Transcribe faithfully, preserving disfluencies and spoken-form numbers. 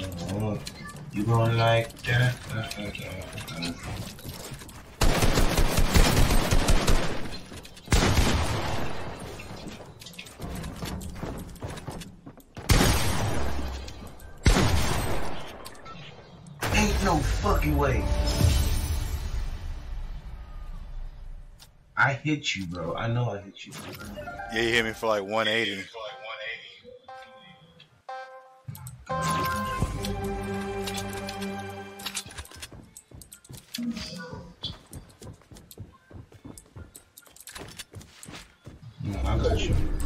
Oh, you gonna like that? Ain't no fucking way. I hit you, bro. I know I hit you. Yeah, you hit me for like one eighty. No, I got you.